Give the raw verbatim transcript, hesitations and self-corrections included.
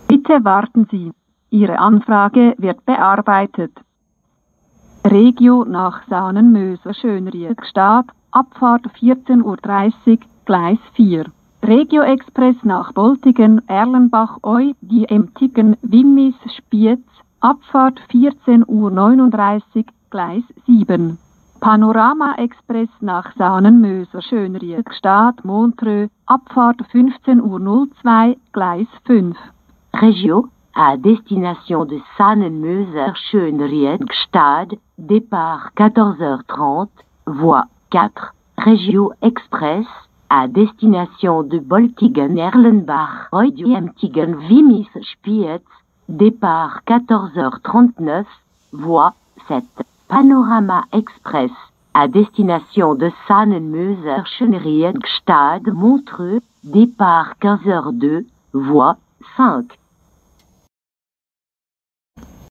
Bitte warten Sie. Ihre Anfrage wird bearbeitet. Regio nach Sahnenmöser Schönried-Gstaad, Abfahrt vierzehn Uhr dreißig, Gleis vier. Regio Express nach Boltigen, Erlenbach, Eu, die Emtigen, Wimmis, Spiez, Abfahrt vierzehn Uhr neununddreißig, Gleis sieben. Panorama Express nach Sahnenmöser Schönried-Gstaad, Montreux, Abfahrt fünfzehn Uhr null zwei, Gleis fünf. Regio à destination de Sahnenmöser Schönried-Gstaad, départ quatorze heures trente, voie quatre. Regio Express à destination de Boltigen, Erlenbach, Emtigen, Wimmis, Spiez, départ quatorze heures trente-neuf, voie sept. Panorama Express à destination de Sahnenmöser Schönried-Gstaad, Montreux, départ quinze heures deux, voie cinq.